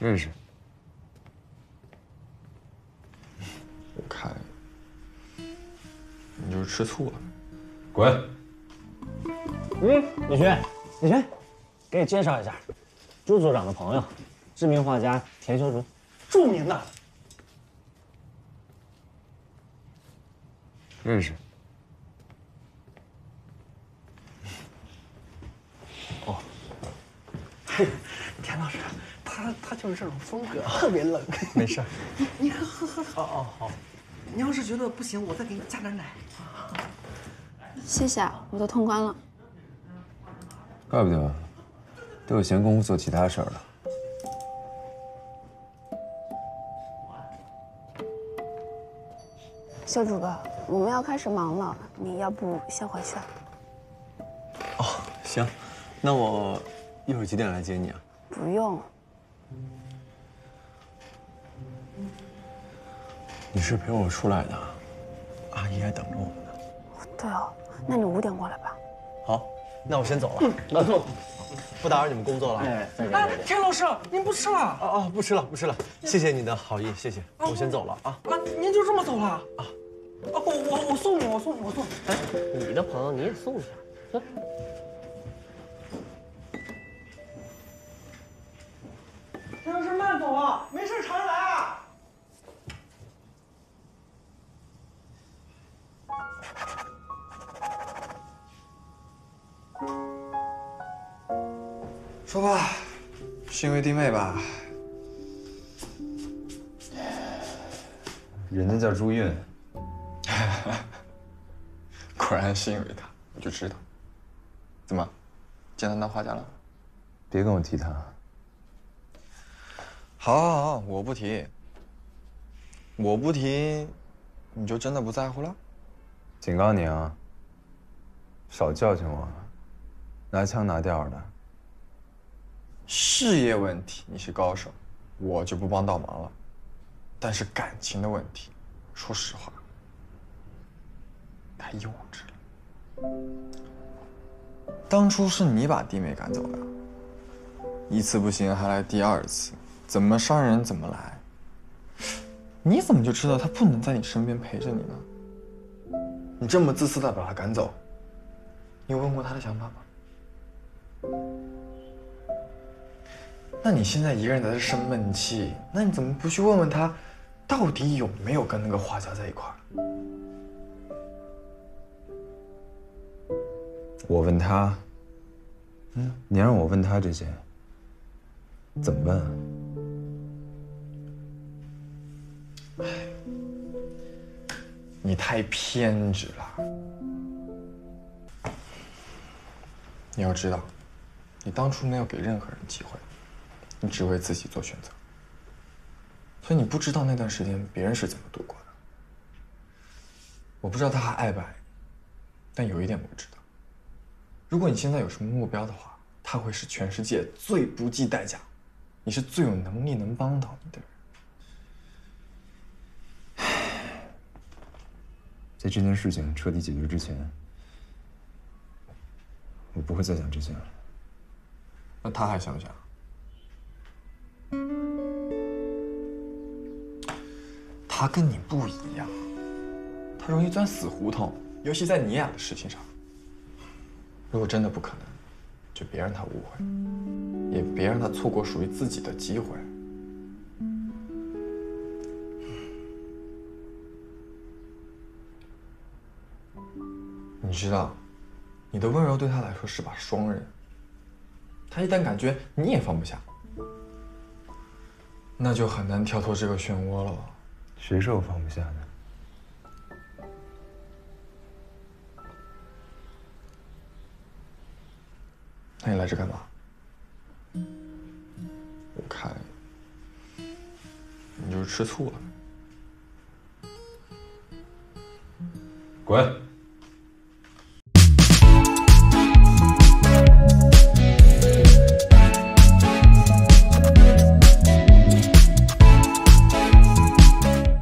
认识。我看你就是吃醋了。滚！ 李轩，给你介绍一下，朱组长的朋友，知名画家田修竹。著名的。 认识。 哦，嘿，田老师，他就是这种风格，特别冷。 没事。 你喝。哦，好。你要是觉得不行，我再给你加点奶。 谢谢啊，我都通关了。 怪不得，都有闲工夫做其他事儿了。 修竹哥，我们要开始忙了，你要不先回去？ 哦，行，那我一会儿几点来接你啊？ 不用。 你是陪我出来的，阿姨还等着我们呢。 对哦，那你5点过来吧。 好，那我先走了。不打扰你们工作了。哎，再见。 田老师，您不吃了？ 哦，不吃了，谢谢你的好意，谢谢。我先走了啊。 您就这么走了？啊。我送你。 哎，你的朋友你也送一下。走。 田老师慢走啊，没事常来啊。 说吧，是因为弟妹吧？人家叫朱韵。果然是因为他，我就知道。怎么，见他当画家了？别跟我提他。好，我不提。我不提，你就真的不在乎了？警告你啊，少教训我，拿腔拿调的。事业问题你是高手，我就不帮倒忙了。但是感情的问题，说实话，太幼稚了。当初是你把弟妹赶走的，一次不行还来第2次，怎么伤人怎么来。你怎么就知道他不能在你身边陪着你呢？你这么自私的把他赶走，你有问过他的想法吗？那你现在一个人在这生闷气，那你怎么不去问问他，到底有没有跟那个画家在一块儿？我问他，你让我问他这些，怎么问啊？哎，你太偏执了。你要知道，你当初没有给任何人机会，你只为自己做选择，所以你不知道那段时间别人是怎么度过的。我不知道他还爱不爱你，但有一点我知道，如果你现在有什么目标的话，他会是全世界最不计代价，你是最有能力能帮到你的人。在这件事情彻底解决之前，我不会再讲这些了。那他还想不想？他跟你不一样，他容易钻死胡同，尤其在你俩的事情上。如果真的不可能，就别让他误会，也别让他错过属于自己的机会。你知道，你的温柔对他来说是把双刃。他一旦感觉你也放不下，那就很难跳脱这个漩涡了。谁说我放不下的？那你来这干嘛？我看你就是吃醋了。滚！